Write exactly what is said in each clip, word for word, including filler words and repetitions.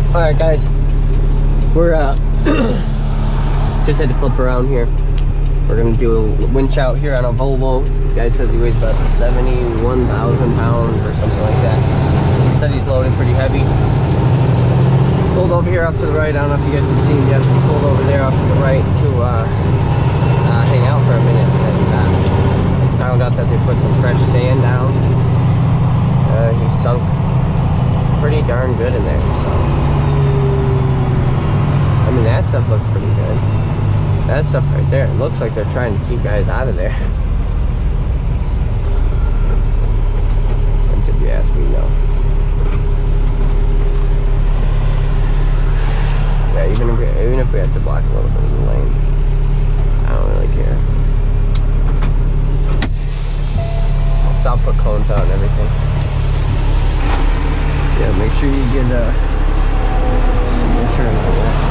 Alright guys, we're uh, just had to flip around here. We're gonna do a winch out here on a Volvo. The guy says he weighs about seventy-one thousand pounds or something like that. He said he's loaded pretty heavy. Pulled over here off to the right. I don't know if you guys can see him yet. He pulled over there off to the right to uh, uh, hang out for a minute. And uh, found out that they put some fresh sand down. Uh, he sunk pretty darn good in there. So, I mean, that stuff looks pretty good. That stuff right there, it looks like they're trying to keep guys out of there. That's if you ask me, no. Yeah, even if, we, even if we have to block a little bit of the lane, I don't really care. So I'll put cones out and everything. Yeah, make sure you get a signature and all that.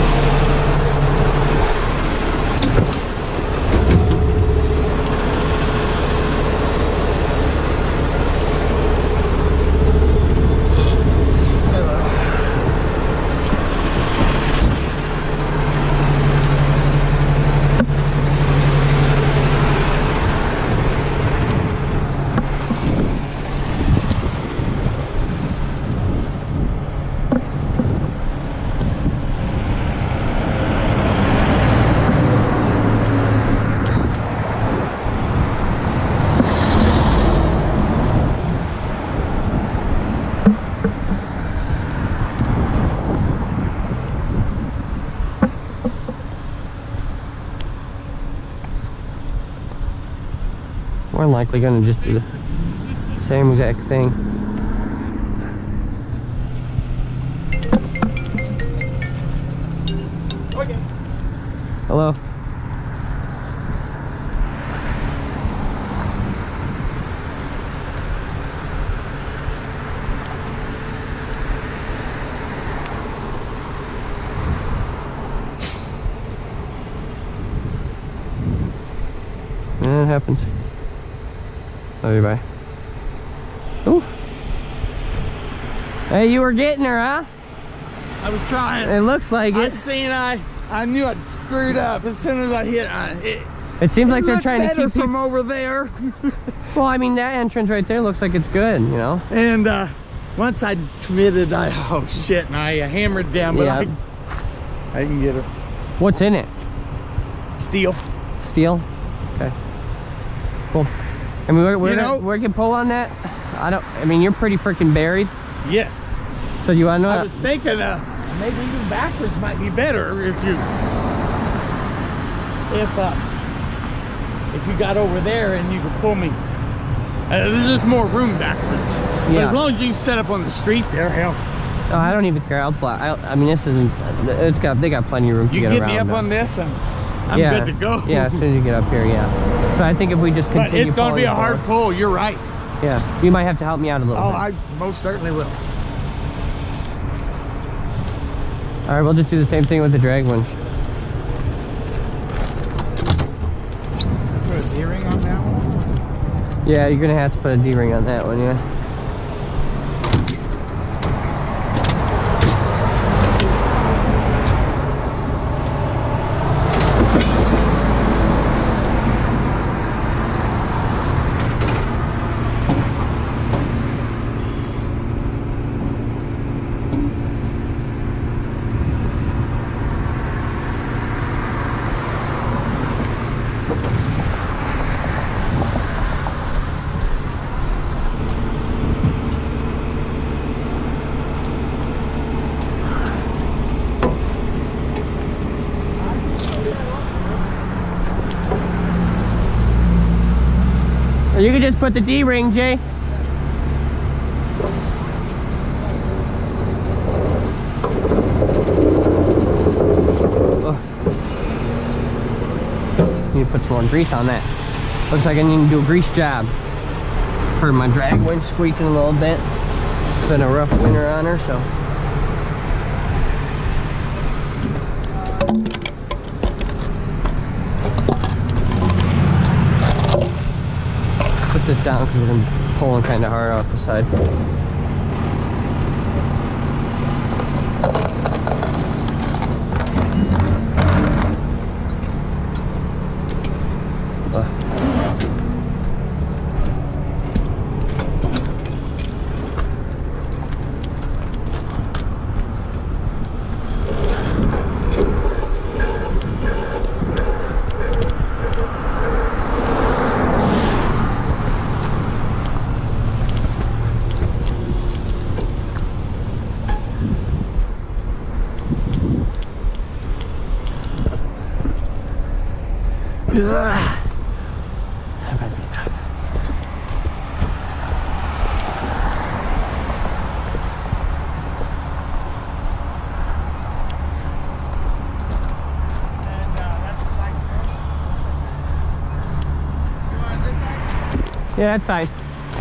We're likely going to just do the same exact thing. Okay. Hello. Yeah, it happens. Love you, bye. Ooh. Hey, you were getting her, huh? I was trying. It looks like it. I seen I, I knew I'd screwed up as soon as I hit. I, it, It seems it like they're looked trying to better keep from people. over there. Well, I mean, that entrance right there looks like it's good, you know? And uh, once I committed, I oh shit, and I uh, hammered down, but Yeah. I, I can get her. What's in it? Steel. Steel? Okay. Cool. I mean, we're, we're You gonna, know- we can pull on that. I don't, I mean, you're pretty freaking buried. Yes. So you wanna know? I was thinking uh, maybe even backwards might be better if you if uh, if you got over there and you could pull me. Uh, there's just more room backwards. But Yeah. as long as you can set up on the street there, hell. Oh, I don't even care. I'll block. I, I mean, this isn't. It's got. They got plenty of room to You get, get around. me up now. on this, and I'm yeah. good to go. Yeah, as soon as you get up here, yeah. So I think if we just But continue. it's going to be a hard forward, pull. You're right. Yeah, you might have to help me out a little Oh, bit. I most certainly will. All right, we'll just do the same thing with the drag winch. Put a D-ring on that one? Yeah, you're gonna have to put a D-ring on that one, yeah. Or you could just put the D-ring, Jay. Oh. Need to put some more grease on that. Looks like I need to do a grease job. Heard my drag winch squeaking a little bit. It's been a rough winter on her, so. Put this down because we're going to be pulling kind of hard off the side. Yeah, that's fine.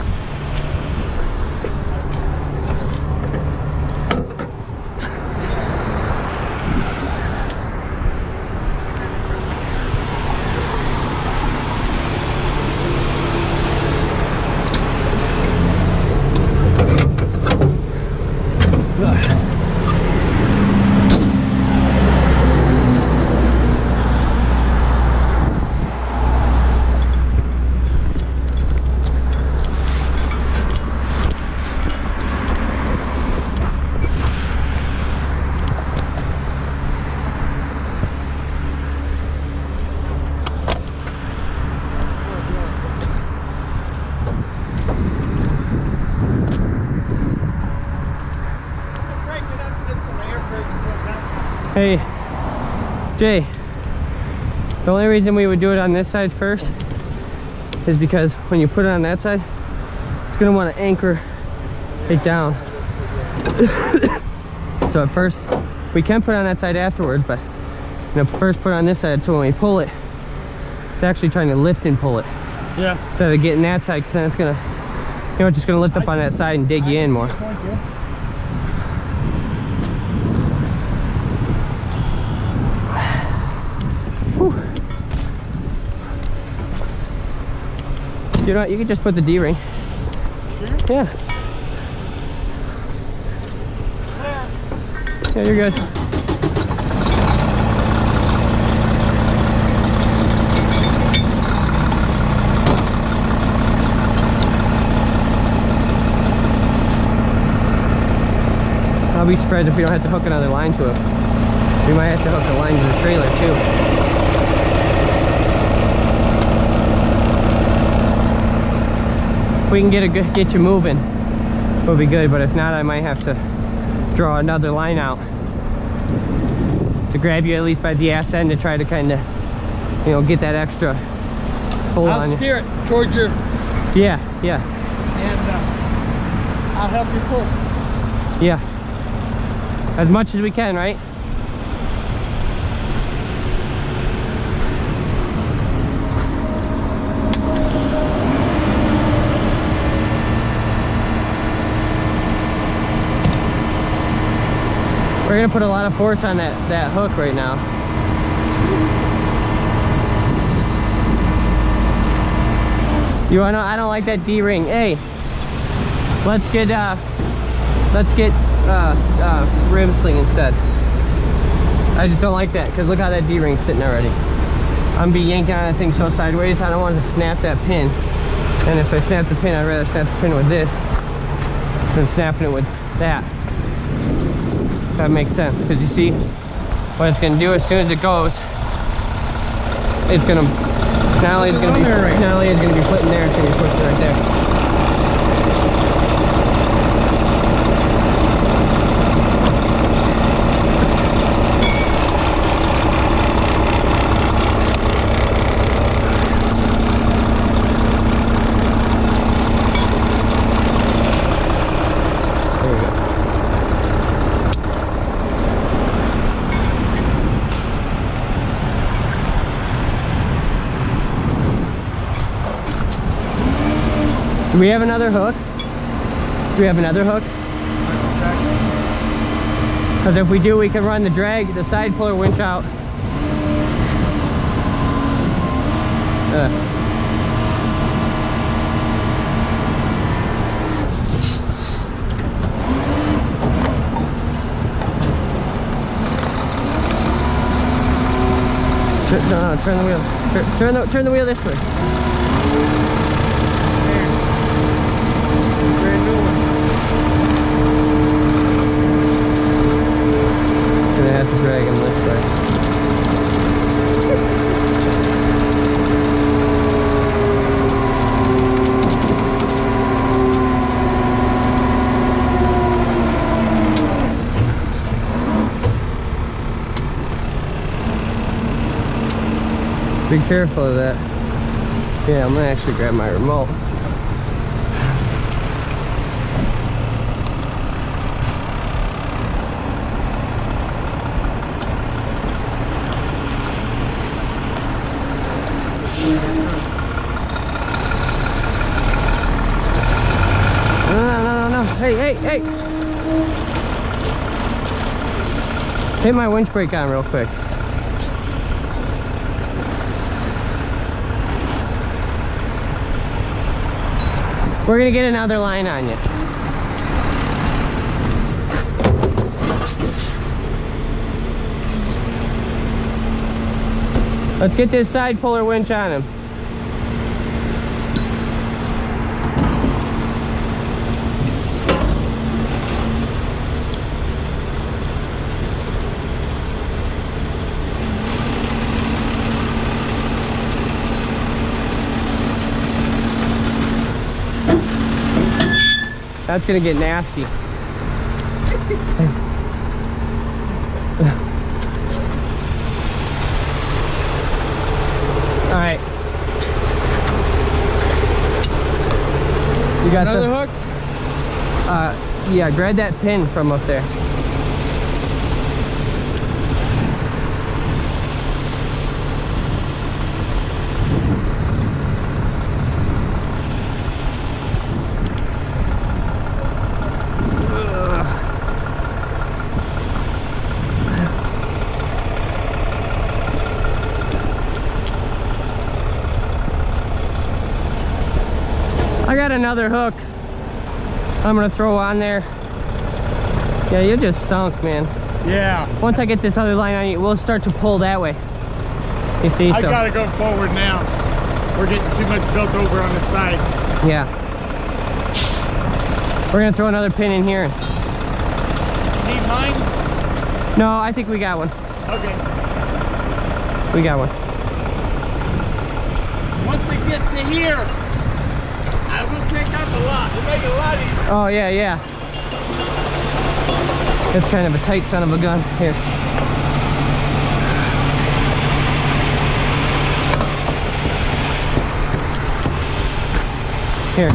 Hey, Jay, the only reason we would do it on this side first is because when you put it on that side, it's gonna want to anchor it down. So at first, we can put it on that side afterwards, but you know, first put it on this side so when we pull it, it's actually trying to lift and pull it. Yeah. Instead of getting that side, because then it's gonna, you know, it's just gonna lift up on that side and dig you in more. You know what, you could just put the D-ring. Sure? Yeah. Yeah. Yeah, you're good. I'll be surprised if we don't have to hook another line to it. We might have to hook a line to the trailer too. If we can get a good, get you moving, it'll be good. But if not, I might have to draw another line out to grab you at least by the ass end to try to kind of, you know, get that extra pull I'll on you. steer it towards your. Yeah, yeah. And uh, I'll help you pull. Yeah. As much as we can, right? We're gonna put a lot of force on that, that hook right now. You wanna, I don't like that D-ring. Hey, let's get, uh, let's get uh, uh, rim sling instead. I just don't like that, because look how that D-ring's sitting already. I'm gonna be yanking on that thing so sideways, I don't want to snap that pin. And if I snap the pin, I'd rather snap the pin with this than snapping it with that. That makes sense, because you see what it's going to do as soon as it goes, it's going to not only is going to be not only is going to be put in there, it's going to be pushed right there. Do we have another hook? Do we have another hook? Because if we do, we can run the drag, the side puller winch out. Uh. Turn, no, no, turn the wheel. Turn, turn the turn the wheel this way. Gonna have to drag him this way. Be careful of that. Yeah, I'm gonna actually grab my remote. No, no, no, no, no. Hey, hey, hey. Hit my winch brake on real quick. We're gonna get another line on you. Let's get this side puller winch on him. That's gonna get nasty. All right. You got another the, hook? Uh, yeah, grab that pin from up there. I got another hook I'm gonna throw on there. Yeah, you just sunk, man. Yeah. Once I get this other line on you, we'll start to pull that way. You see, I so gotta go forward now. We're getting too much built over on the side. yeah. We're gonna throw another pin in here. Need mine? No, I think we got one. Okay. We got one. Once we get to here, I will pick up a lot. It'll make it a lot easier. Oh yeah, yeah. It's kind of a tight son of a gun. Here. Here.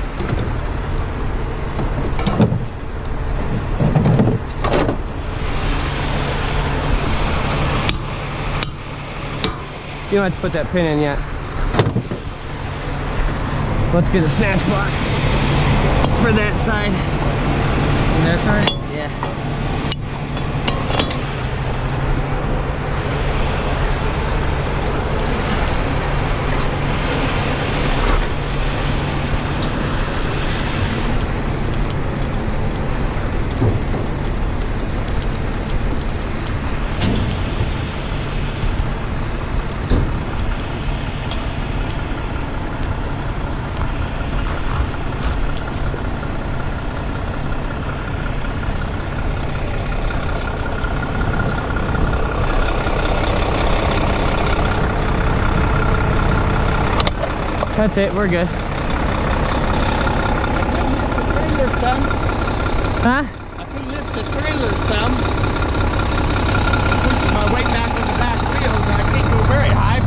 You don't have to put that pin in yet. Let's get a snatch block for that side. On that side? Yeah. That's it, we're good. Trailer some. Huh? I can lift the trailer some. Pushing my weight back on the back wheels, and I can't go very high,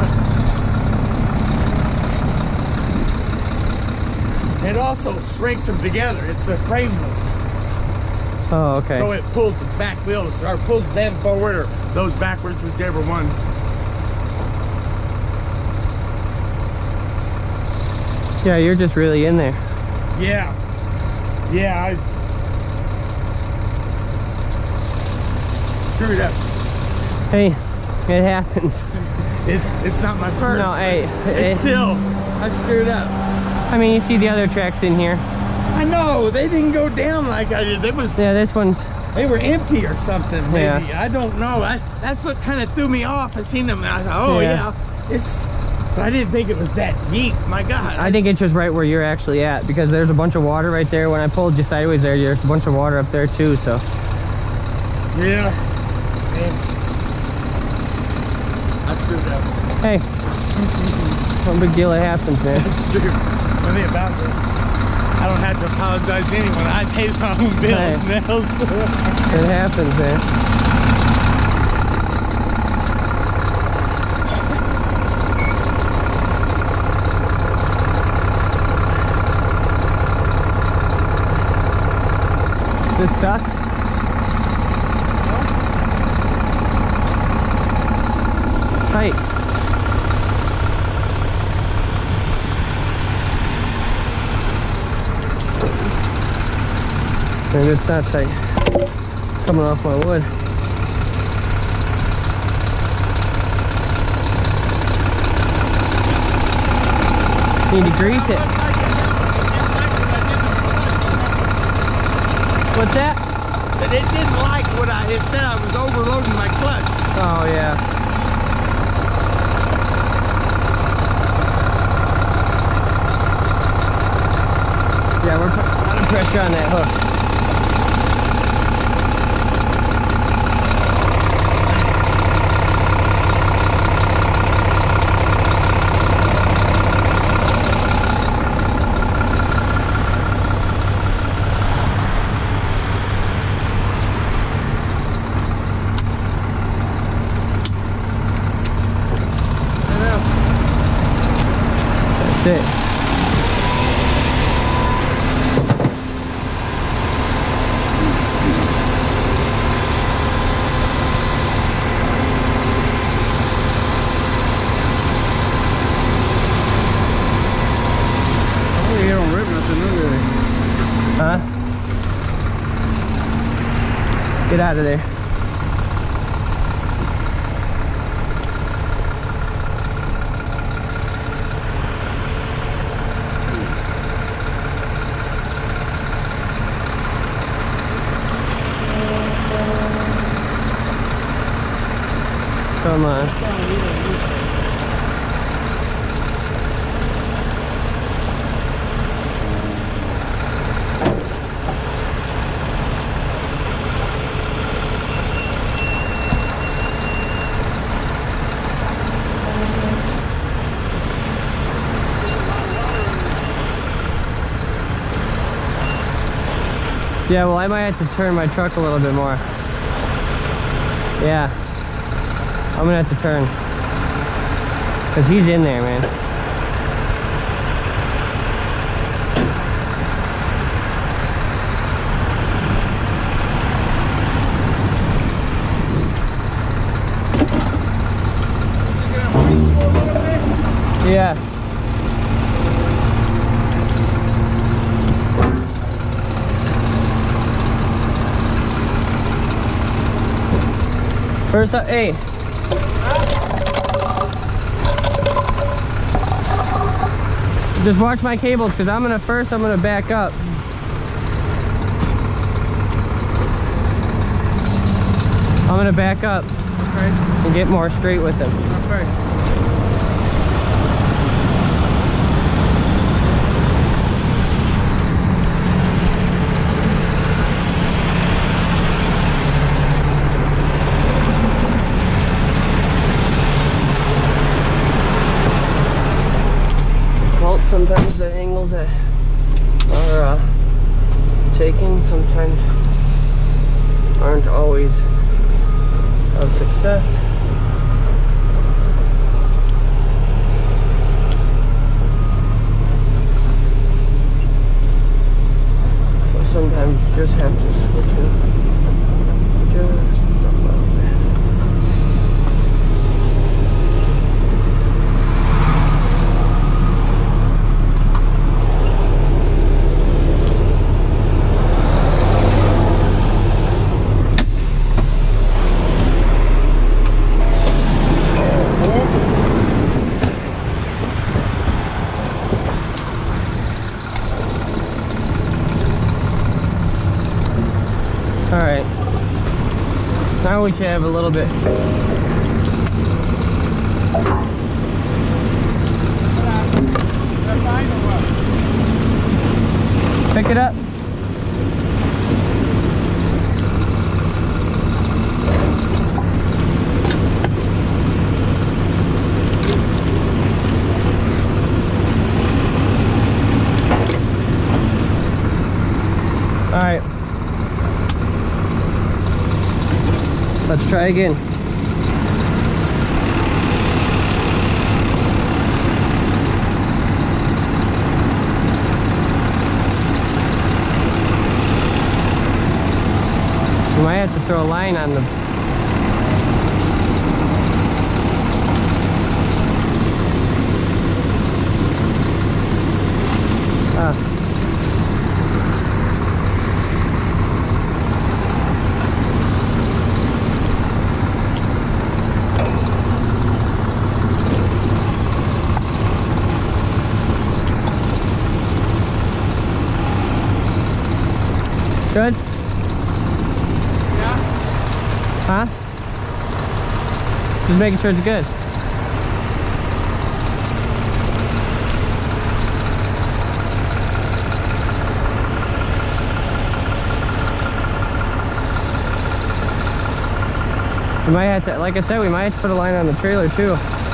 but it also shrinks them together. It's a frameless. Oh, okay. So it pulls the back wheels, or pulls them forward, or those backwards, whichever one. Yeah, you're just really in there. Yeah. Yeah, I screwed up. Hey, it happens. It, it's not my first. No, hey, It's hey. still, I screwed up. I mean, you see the other tracks in here. I know, they didn't go down like I did. They was, Yeah, this one's, they were empty or something, maybe. Yeah. I don't know. I, that's what kind of threw me off. I seen them and I thought, oh Yeah. yeah, it's, but I didn't think it was that deep. My God. I think it's just right where you're actually at, because there's a bunch of water right there. When I pulled you sideways there, there's a bunch of water up there too, so. Yeah. Man. I screwed up. Hey, no big deal, it happens, man. That's true. One thing about it, I don't have to apologize to anyone. I paid my own bills Right. now, so. It happens, man. This stuck? It's tight. Maybe it's not tight. Coming off my wood. Need to grease it. What's that? But it didn't like what I, it said I was overloading my clutch. Oh yeah. Yeah, we're putting a lot of pressure on that hook. That's it. Oh, you don't rip nothing, do you? Huh? Get out of there. Come on. Yeah, well, I might have to turn my truck a little bit more. Yeah. I'm gonna have to turn. Cause he's in there, man. Yeah. First up, hey. Just watch my cables, because I'm gonna first I'm gonna back up. I'm gonna back up. Okay. And get more straight with him. Okay. Sometimes the angles that are uh, taken sometimes aren't always a success. So sometimes you just have to switch it just a little bit. Alright, now we should have a little bit. Pick it up. Alright. Let's try again. might have to throw a line on the... Uh. Good? Yeah. Huh? Just making sure it's good. We might have to, like I said, we might have to put a line on the trailer too.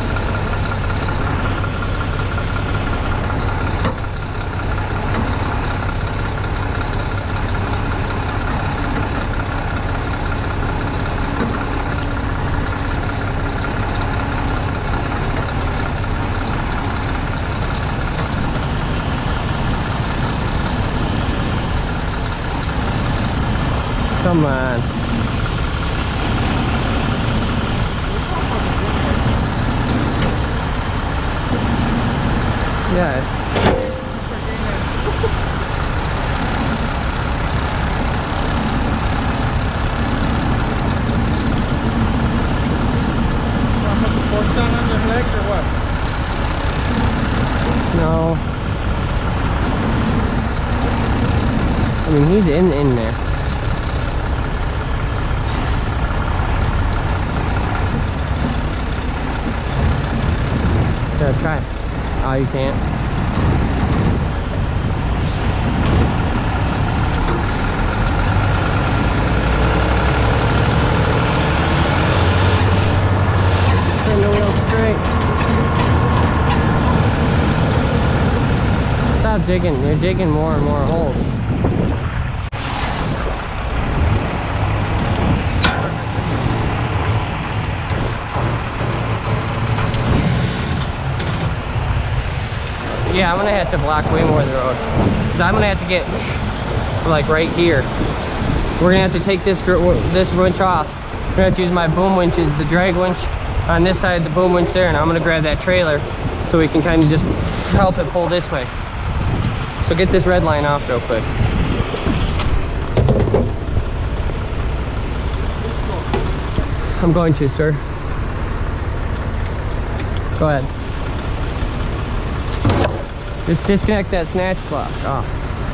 Come on. Yeah. On your legs or what? No. I mean, he's in in there. Gotta try it. Oh, you can't. Turn the wheel straight. Stop digging. You're digging more and more holes. Yeah, I'm gonna have to block way more of the road. Cause I'm gonna have to get like right here. We're gonna have to take this this winch off. We're gonna have to use my boom winches, the drag winch on this side, the boom winch there, and I'm gonna grab that trailer so we can kind of just help it pull this way. So get this red line off real quick. I'm going to, sir. Go ahead. Just disconnect that snatch block off.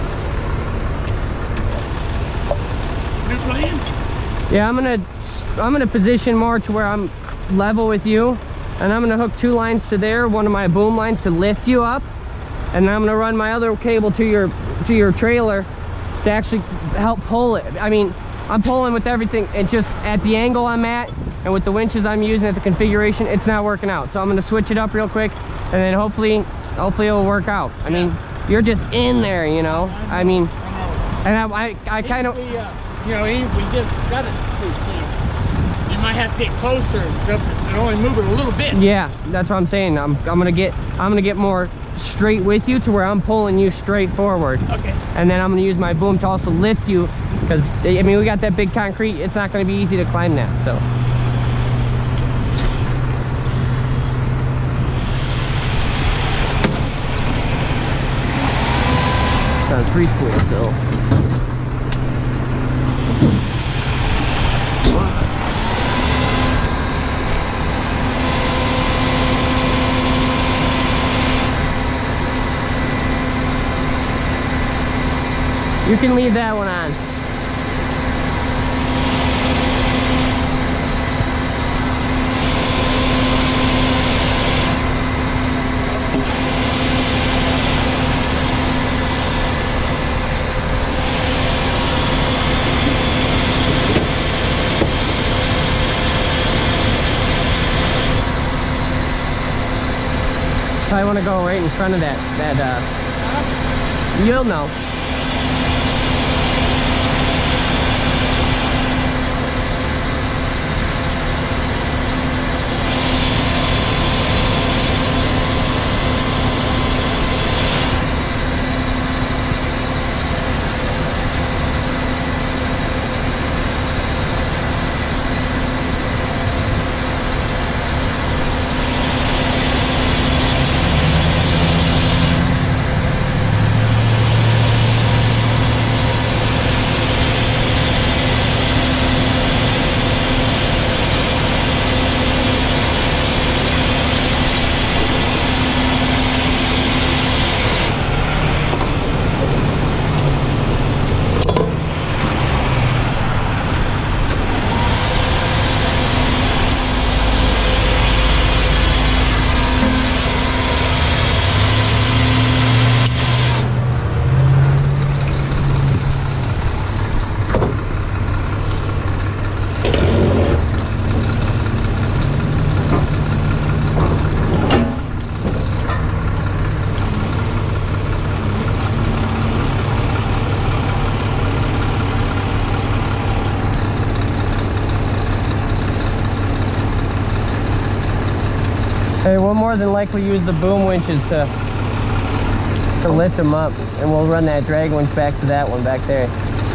New plan? Yeah, I'm gonna I'm gonna position more to where I'm level with you, and I'm gonna hook two lines to there, one of my boom lines to lift you up, and then I'm gonna run my other cable to your to your trailer to actually help pull it. I mean, I'm pulling with everything. It's just at the angle I'm at and with the winches I'm using at the configuration, it's not working out. So I'm gonna switch it up real quick, and then hopefully hopefully it'll work out. I mean, you're just in there, you know. I mean, and I I, I kind of. You know, we just got it to, you know, you might have to get closer and stuff and only move it a little bit. Yeah, that's what I'm saying. I'm, I'm gonna get I'm gonna get more straight with you to where I'm pulling you straight forward. Okay. And then I'm gonna use my boom to also lift you, because I mean we got that big concrete. It's not gonna be easy to climb that. So. It's on three spools though. You can leave that one on. Probably want to go right in front of that, that, uh, you'll know. Hey, we'll more than likely use the boom winches to to lift them up, and we'll run that drag winch back to that one back there.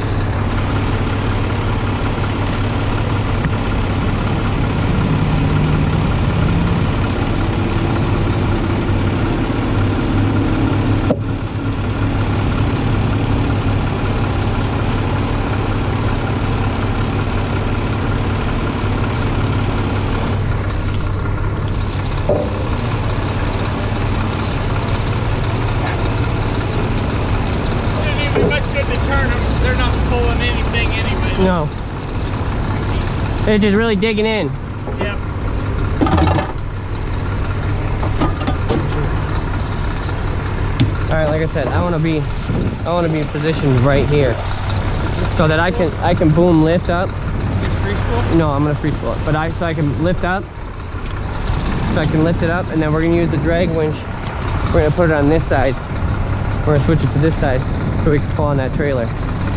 No. They're just really digging in. Yep. Alright, like I said, I wanna be I wanna be positioned right here. So that I can I can boom lift up. Just free spool? No, I'm gonna free spool it. But I so I can lift up. So I can lift it up, and then we're gonna use the drag winch. We're gonna put it on this side. We're gonna switch it to this side so we can pull on that trailer.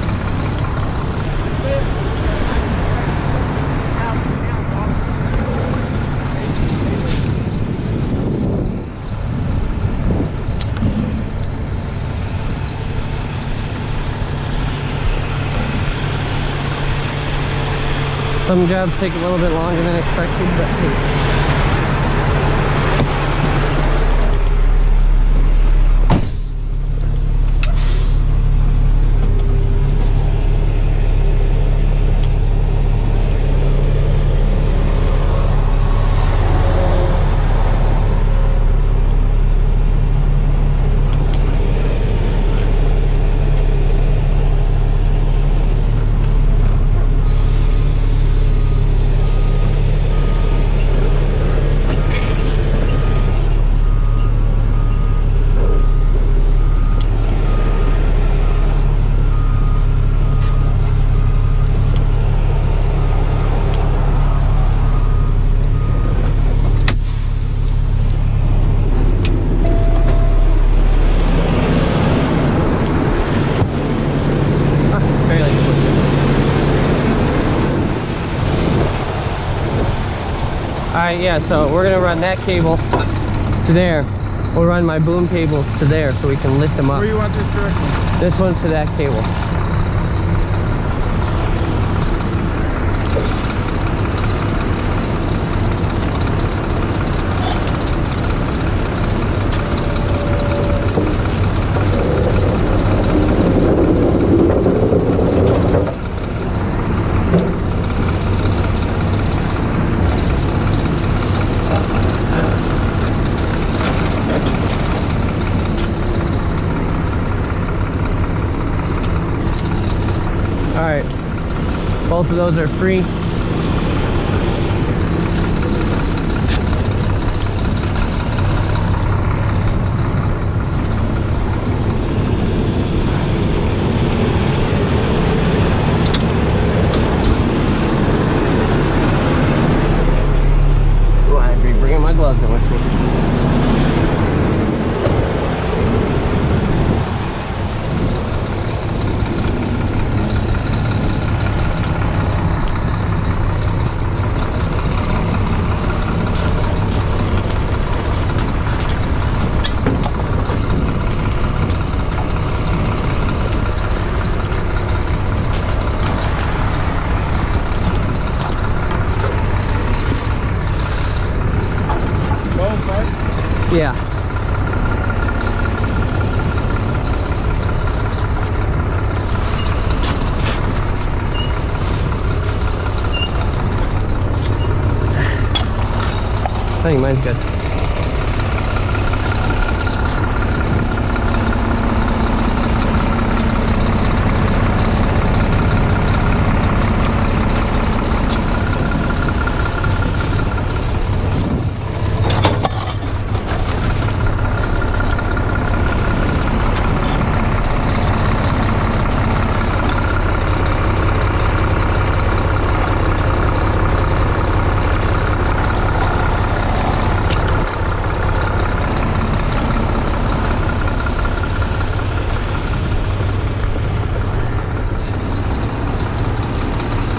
Some jobs take a little bit longer than expected, but hey. Alright, yeah, so we're gonna run that cable to there. We'll run my boom cables to there so we can lift them up. Where do you want this direction? This one's to that cable. Alright, both of those are free. Well, I'd be bringing my gloves in with me. Yeah. I think mine's good.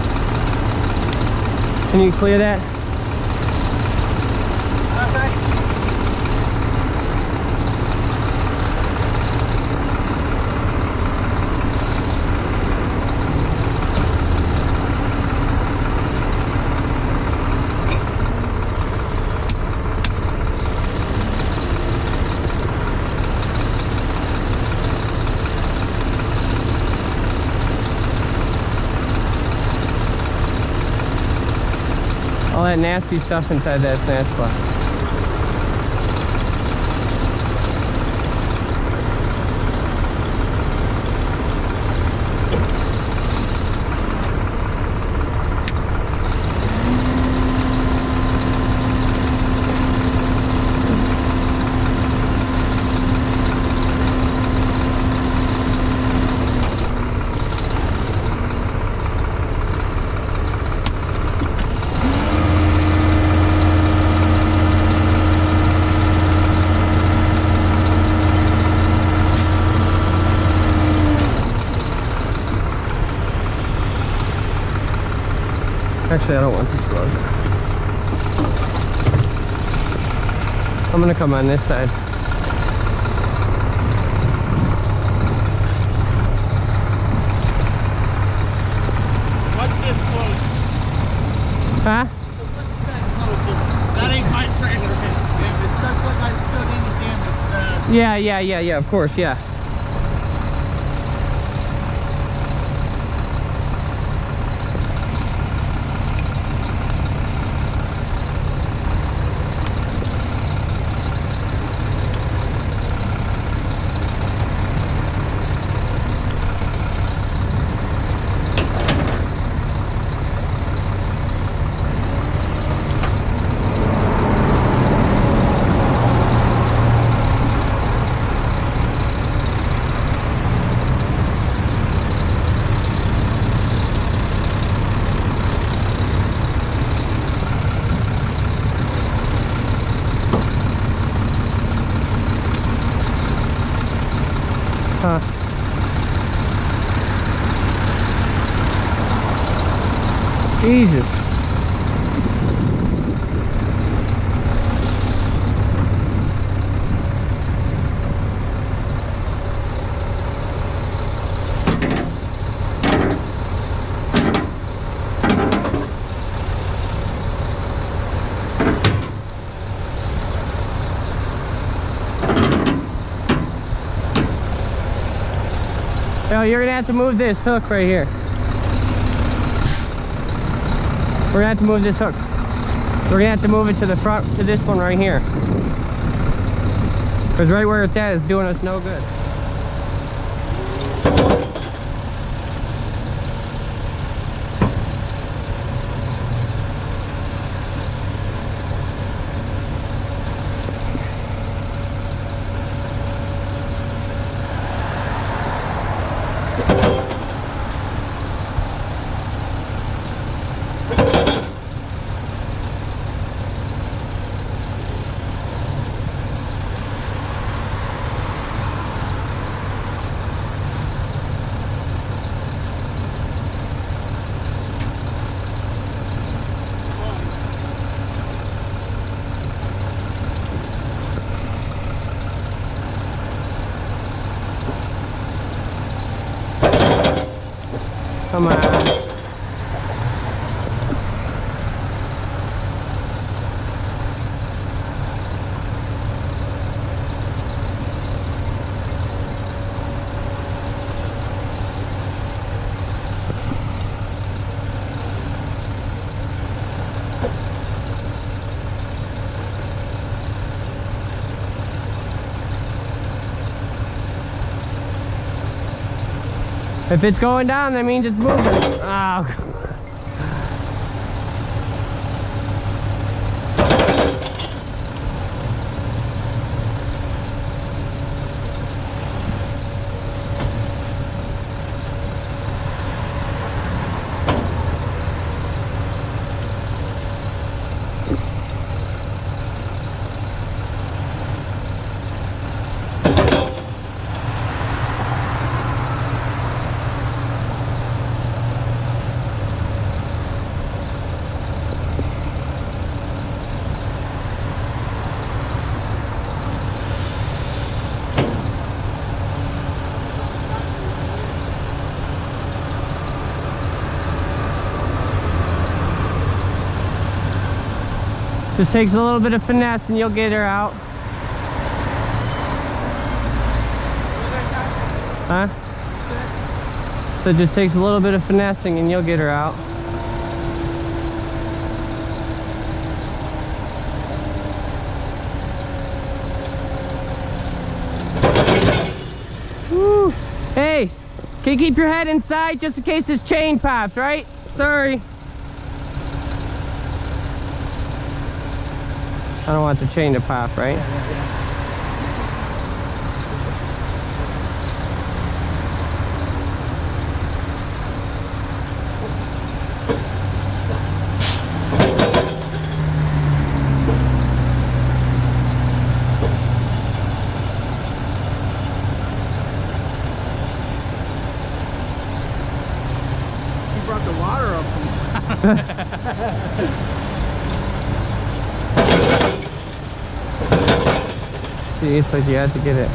Can you clear that? Okay. All that nasty stuff inside that snatch block. Actually, I don't want these gloves. I'm gonna come on this side. What's this close? Huh? What's that closer? That ain't my trailer. If it starts like I stood any damage, uh... Yeah, yeah, yeah, yeah, of course, yeah. Huh. Jesus. Yo, you're gonna have to move this hook right here. We're gonna have to move this hook. We're gonna have to move it to the front, to this one right here. Because right where it's at is doing us no good. Come on. If it's going down, that means it's moving. Oh. Just takes a little bit of finesse and you'll get her out. Huh? So it just takes a little bit of finessing and you'll get her out. Can you keep your head inside just in case this chain pops, right? Sorry. I don't want the chain to pop, right? Yeah, yeah, yeah. Brought the water up from See, it's like you had to get it.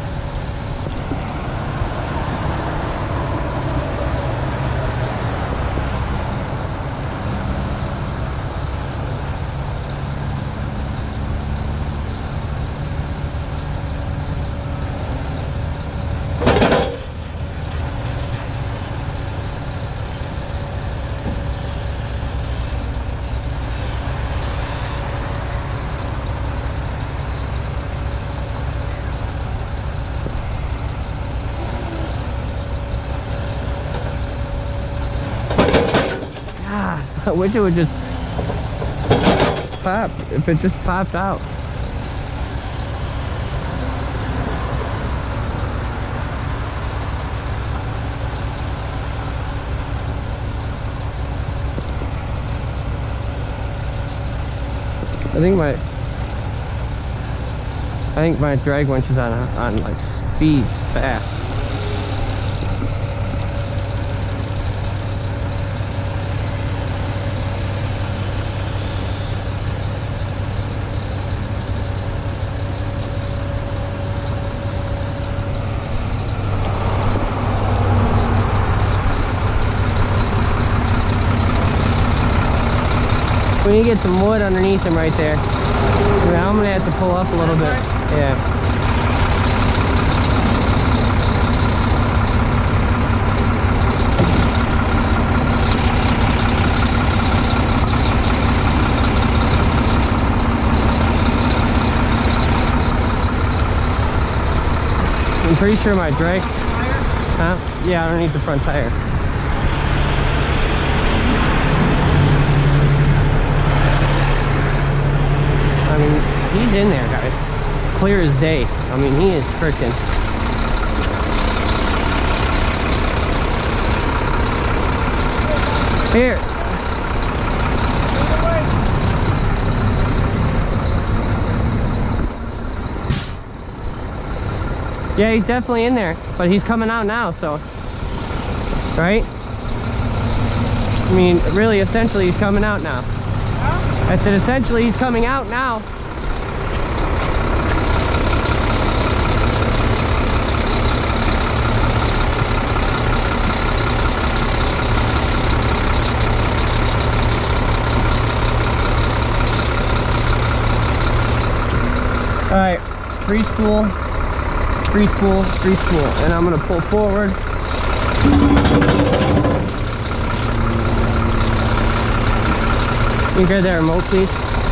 I wish it would just pop, if it just popped out. I think my I think my drag winch is on on like speed fast. We need to get some wood underneath him right there. Yeah, I'm gonna have to pull up a little bit. Yeah. I'm pretty sure my drag. Huh? Yeah, underneath the front tire. I mean, he's in there, guys. Clear as day. I mean, he is freaking. Here. Yeah, he's definitely in there, but he's coming out now, so. Right? I mean, really, essentially, he's coming out now. I said essentially he's coming out now. All right, free spool, free spool, free spool, and I'm gonna pull forward. Can you grab that remote, please?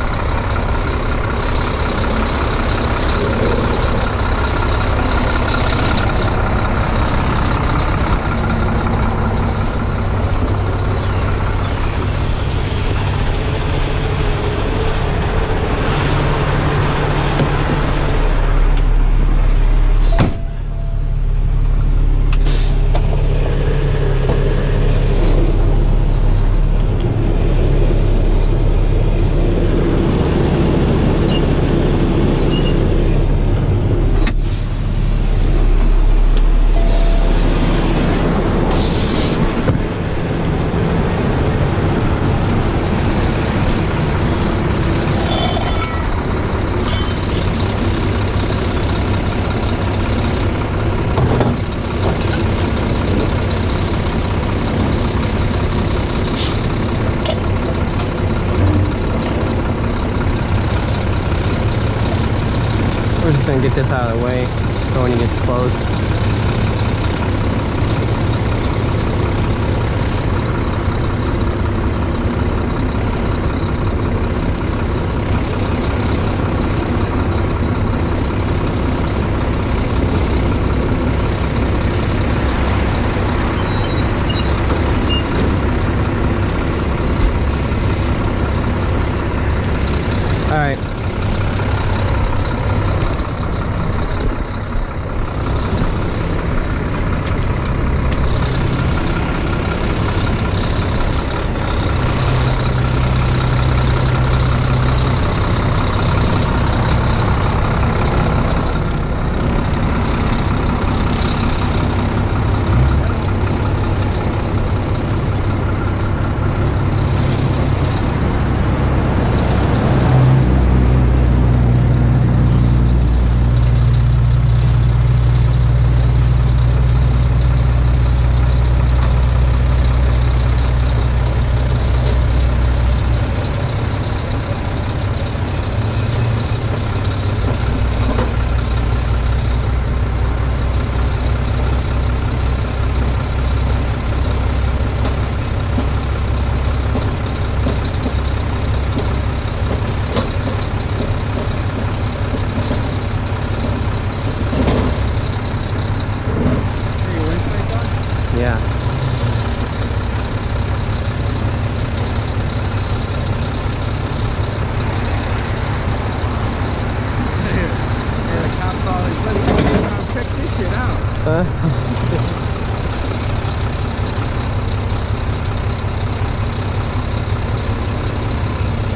We're just gonna get this out of the way so when he gets close.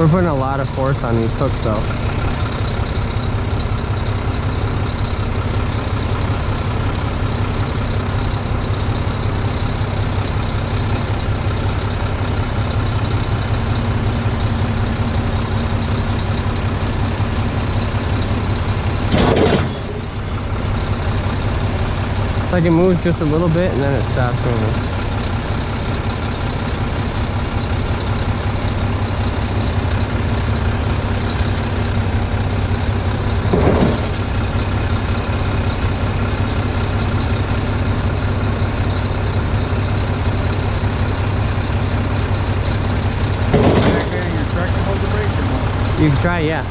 We're putting a lot of force on these hooks though. It's like it moves just a little bit and then it stops moving. You can try, yeah.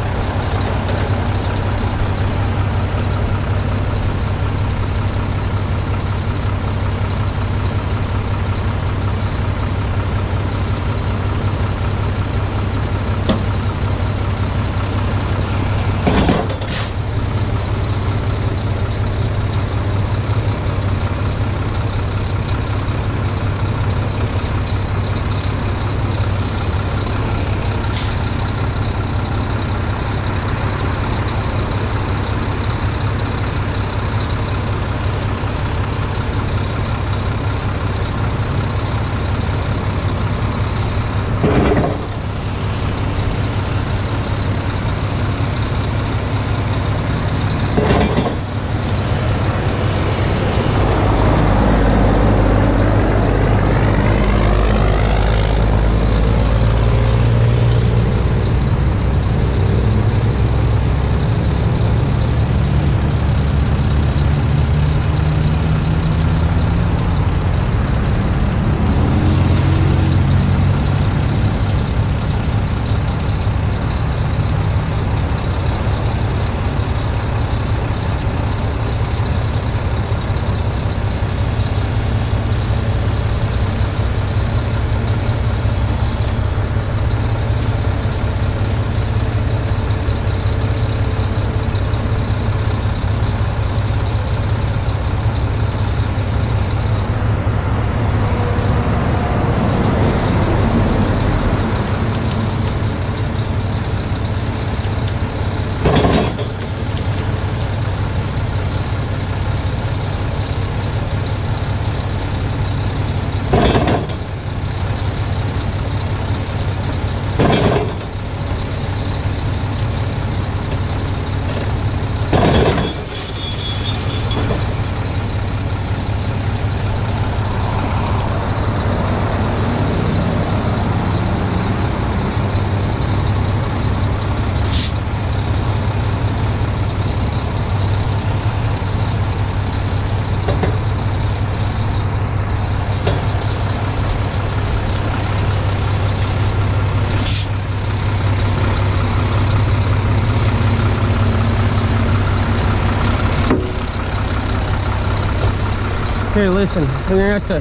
Here, listen, you're gonna have to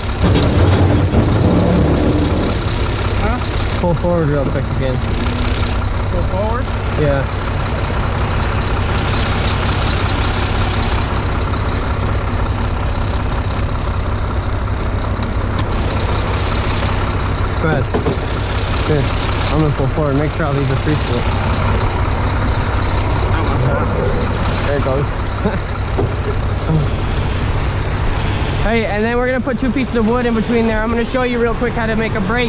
Huh? pull forward real quick again. Go forward? Yeah. Go ahead. Good. I'm gonna pull forward. Make sure all these are free spool. There it goes. Hey, and then we're gonna put two pieces of wood in between there. I'm gonna show you real quick how to make a brake.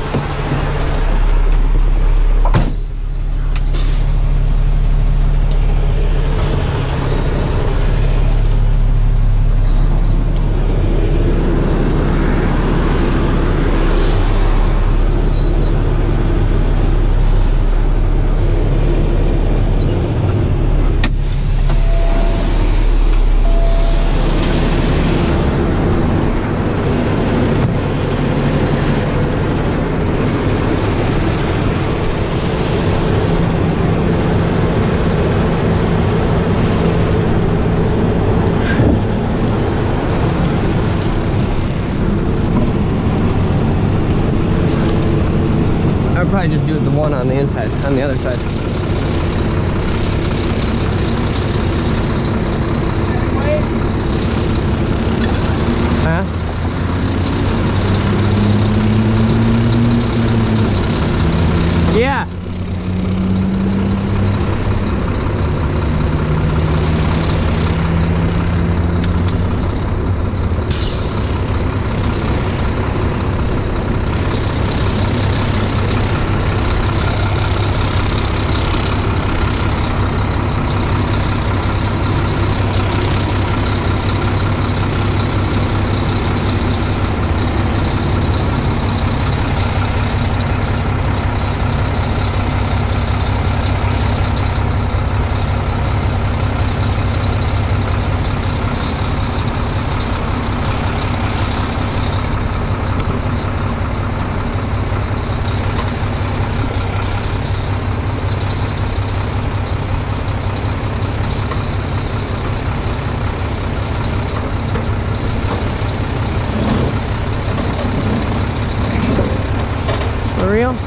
I'd probably just do the one on the inside, on the other side. Huh? Yeah. real?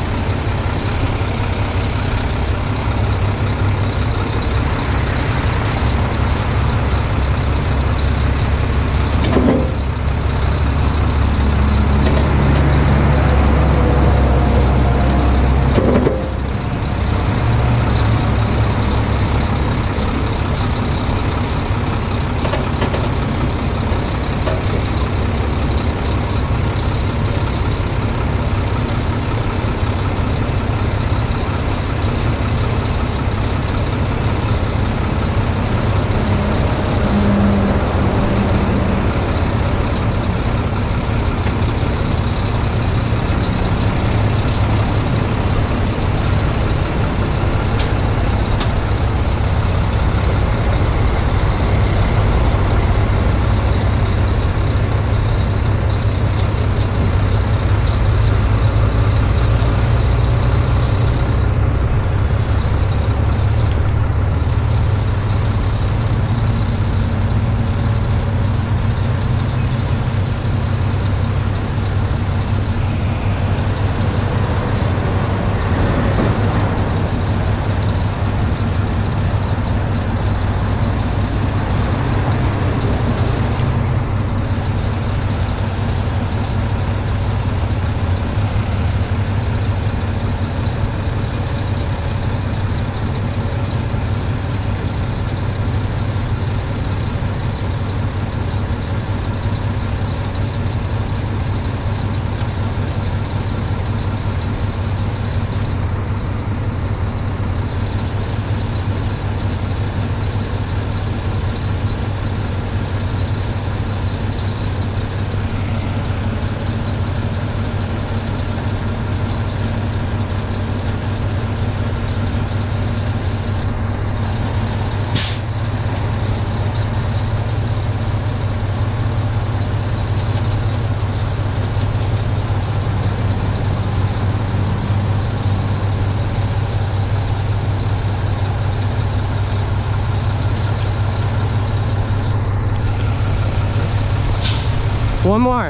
One more.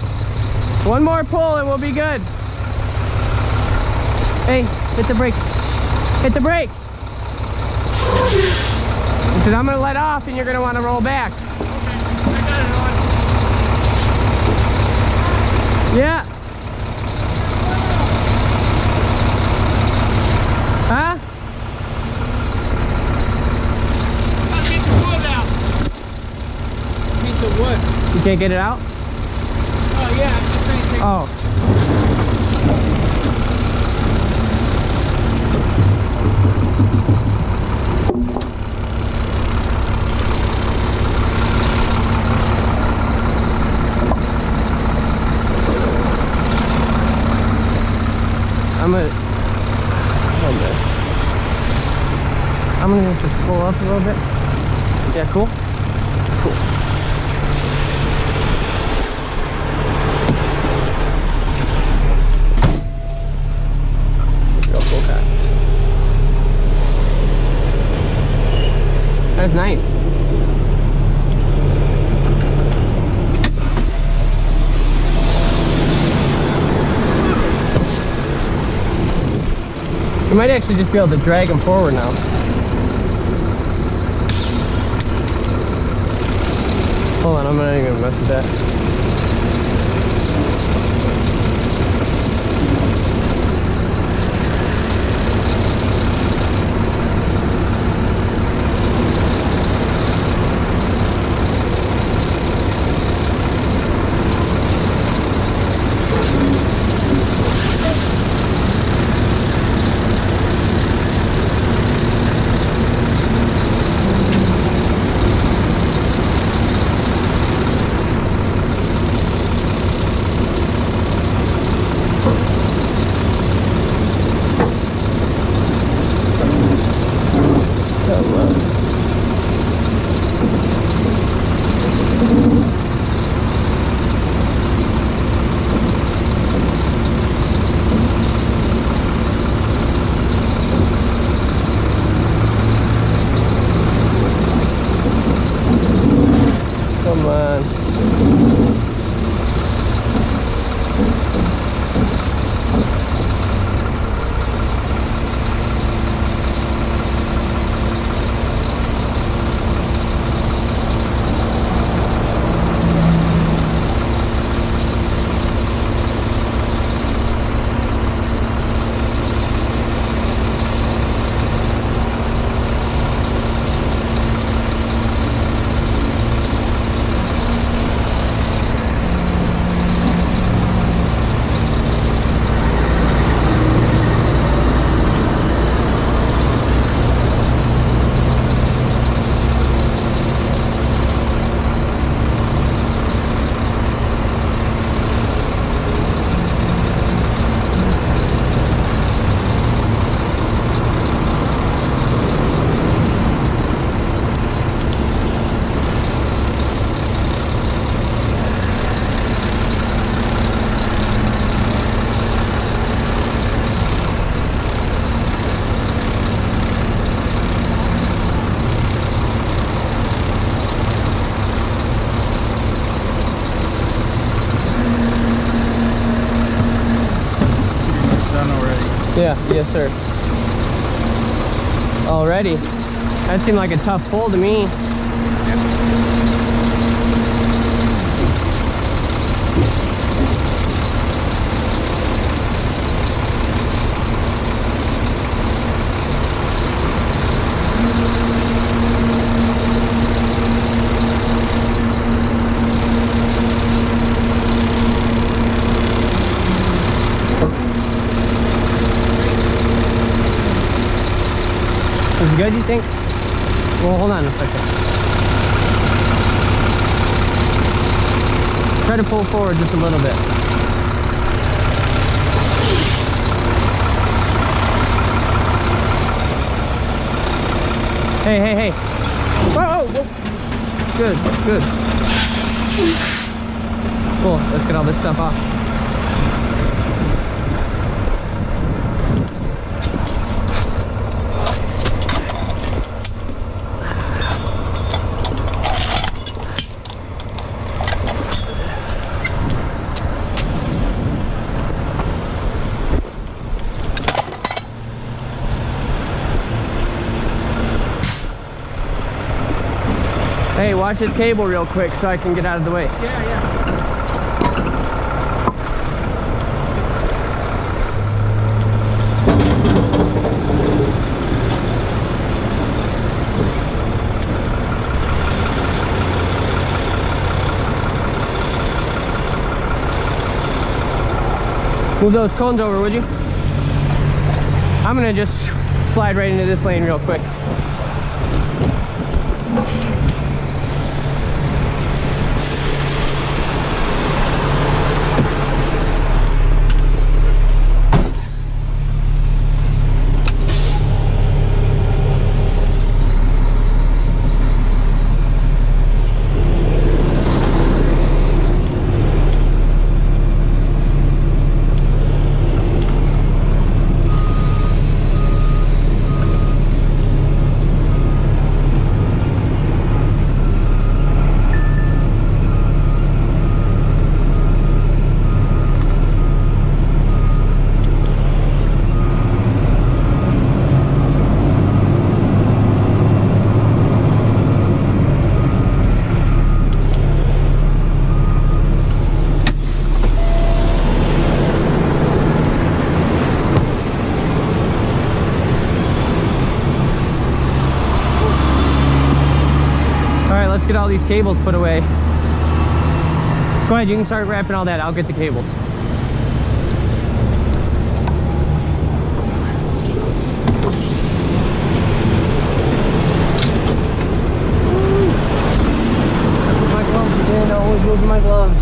One more pull and we'll be good. Hey, hit the brakes. Hit the brake. Because I'm going to let off and you're going to want to roll back. Okay, I got it on. Yeah. Huh? I'll get the wood out. Piece of wood. You can't get it out? Oh yeah, I'm just saying. Take Oh. I'm gonna, I'm gonna have to pull up a little bit. Yeah, cool? Cool. Real cool cuts. That's nice. You might actually just be able to drag them forward now. Hold on, I'm not even gonna mess with that. Yeah, yes sir. Already. That seemed like a tough pull to me. Is it good, you think? Well, hold on a second. Try to pull forward just a little bit. Hey, hey, hey. Whoa, whoa, whoa. Good, good. Cool, let's get all this stuff off. Hey, watch this cable real quick so I can get out of the way. Yeah, yeah. Move those cones over, would you? I'm gonna just slide right into this lane real quick. Get all these cables put away. Go ahead, you can start wrapping all that. I'll get the cables. Put my gloves again. I always move my gloves.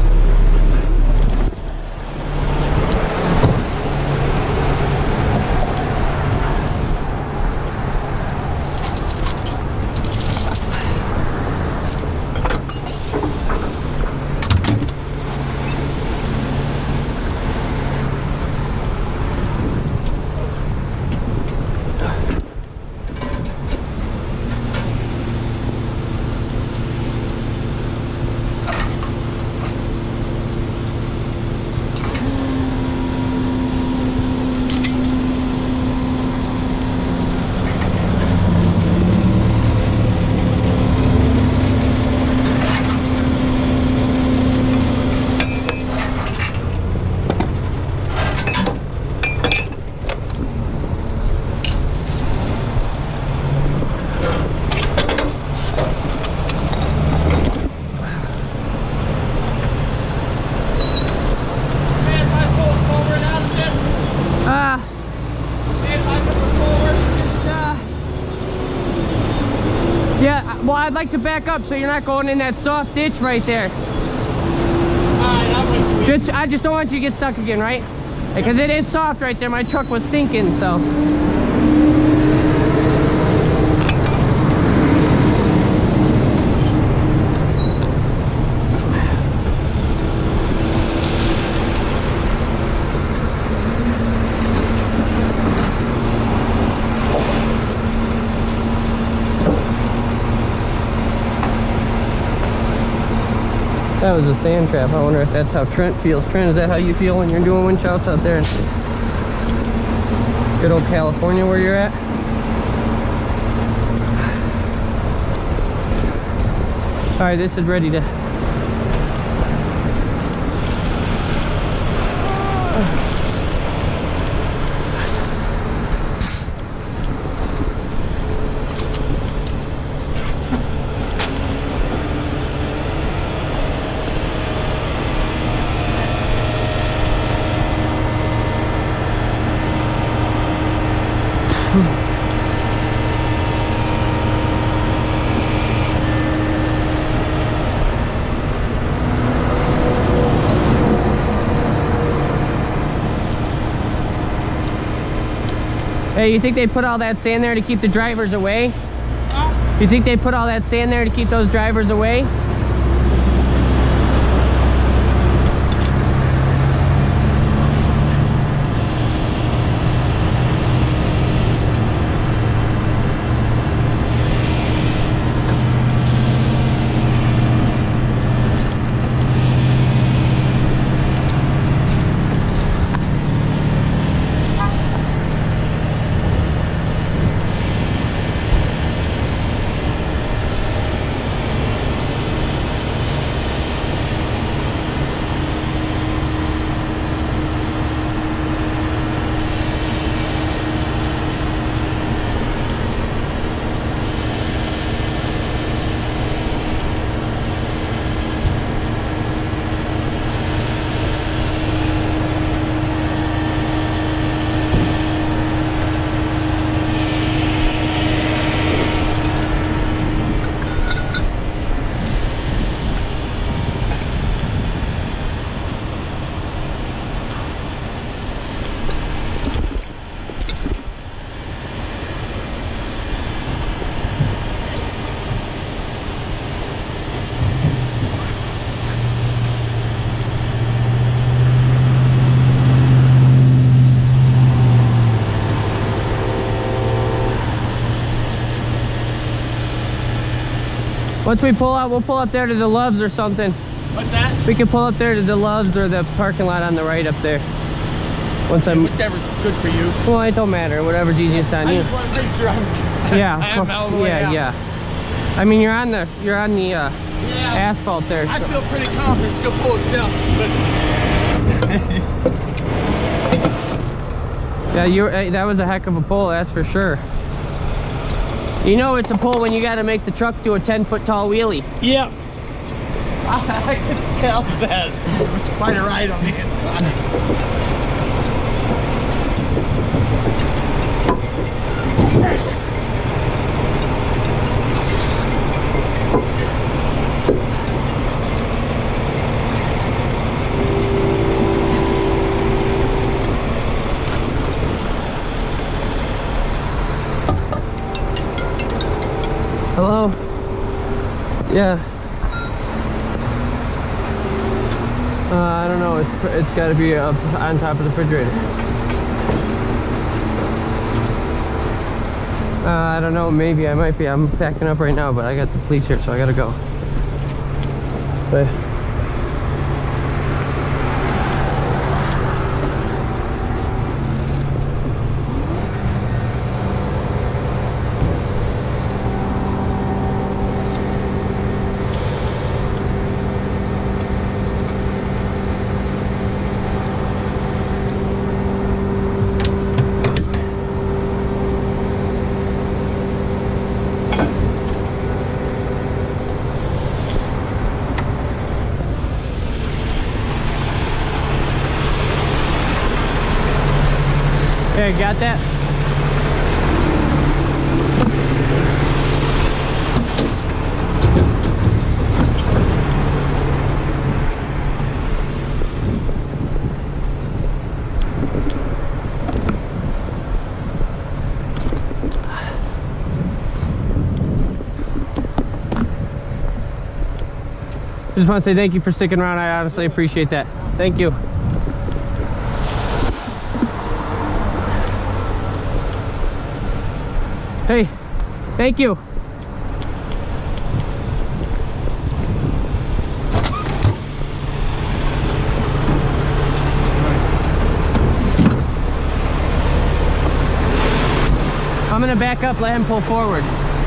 Well, I'd like to back up so you're not going in that soft ditch right there. Alright, I'm with you. Just, I just don't want you to get stuck again, right? Because it is soft right there. My truck was sinking, so. That was a sand trap. I wonder if that's how Trent feels. Trent, is that how you feel when you're doing winch outs out there? Good old California where you're at. All right, this is ready to. Hey, you think they put all that sand there to keep the drivers away? Huh? You think they put all that sand there to keep those drivers away? Once we pull out, we'll pull up there to the Loves or something. What's that? We can pull up there to the Loves or the parking lot on the right up there. Once I'm. Whichever's good for you. Well, it don't matter. Whatever's easiest on I you. just want to make sure I'm. Yeah. I am out of the way yeah, out. yeah. I mean, you're on the you're on the uh, yeah. asphalt there. I So. feel pretty confident she'll pull itself. But Yeah, you. Uh, that was a heck of a pull. That's for sure. You know it's a pull when you got to make the truck do a ten foot tall wheelie. yep. I, I can tell that it was quite a ride on the inside. Hello? Yeah. Uh, I don't know. It's it's got to be up on top of the refrigerator. Uh, I don't know. Maybe I might be. I'm packing up right now, but I got the police here, so I gotta go. But. There, got that? I just want to say thank you for sticking around. I honestly appreciate that. Thank you. Hey, thank you. I'm gonna back up, let him pull forward.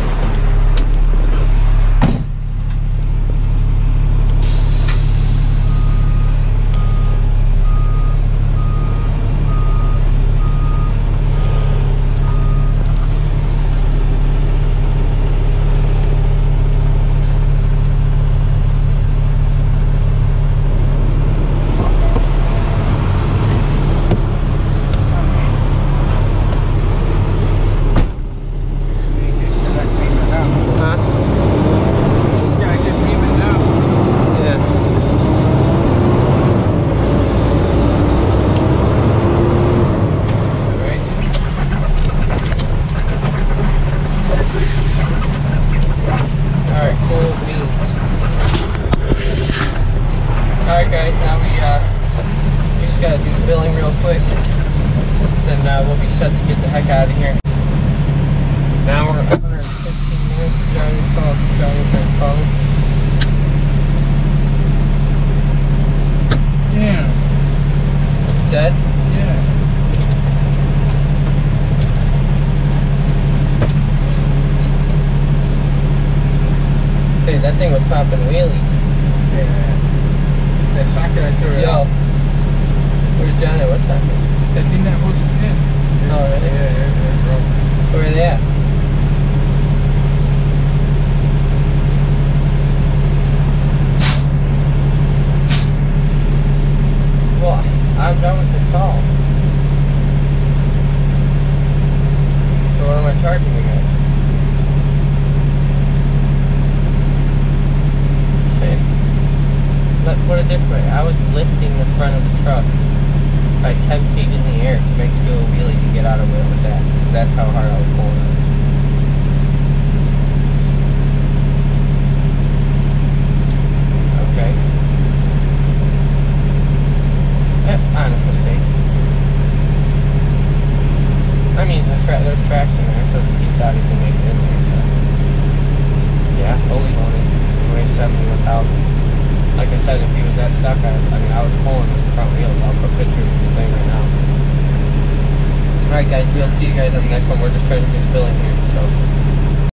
That thing was popping wheelies. Yeah. That socket I threw it Yo. out. Where's John at? What socket? That thing that holds the pin. Oh, really? Yeah, yeah, yeah, bro. Where are they at? Well, I'm done with this call. So what am I charging you guys? Let put it this way, I was lifting the front of the truck by ten feet in the air to make it do a wheelie to get out of where it was at, because that's how hard I was pulling it. Okay. Eh, honest mistake. I mean, the tra there's traction there, so he thought he could make it in there, so. Yeah, fully loaded. Weighs seventy-one thousand. Like I said, if he was that stuck, I, I mean, I was pulling with the front wheels. I'll put pictures of the thing right now. Alright guys, we'll see you guys on the next one. We're just trying to do the billing here, so